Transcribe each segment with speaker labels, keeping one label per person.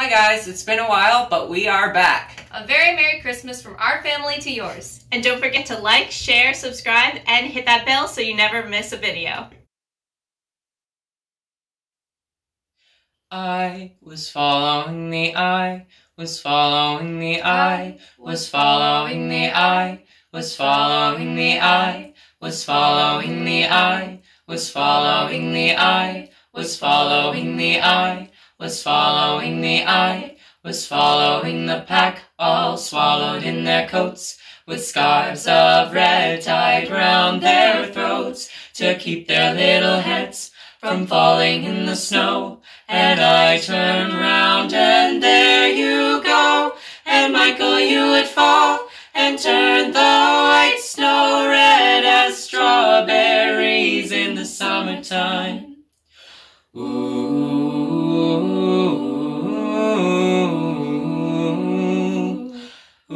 Speaker 1: Hi guys, it's been a while, but we are back.
Speaker 2: A very Merry Christmas from our family to yours.
Speaker 3: And don't forget to like, share, subscribe, and hit that bell so you never miss a video.
Speaker 1: I was following the eye, was following the eye, was following the eye, was following the eye, was following the eye, was following the eye, was following the eye, was following the eye, was following the pack, all swallowed in their coats, with scarves of red tied round their throats, to keep their little heads from falling in the snow. And I turned round and there you go, and Michael, you would fall and turn the white snow red as strawberries in the summertime. Ooh, ooh,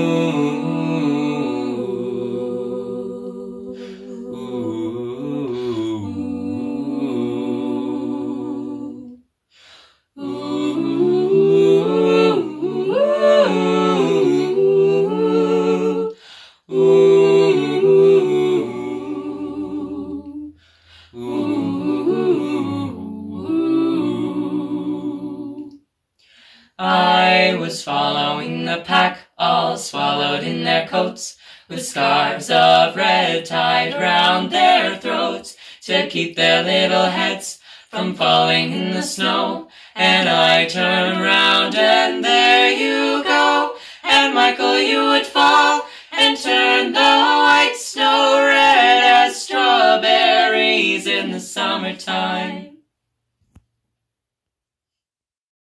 Speaker 1: I was following the pack, all swallowed in their coats, with scarves of red tied round their throats, to keep their little heads from falling in the snow. And I turned round and there you go, and Michael, you would fall and turn the white snow red as strawberries in the summertime.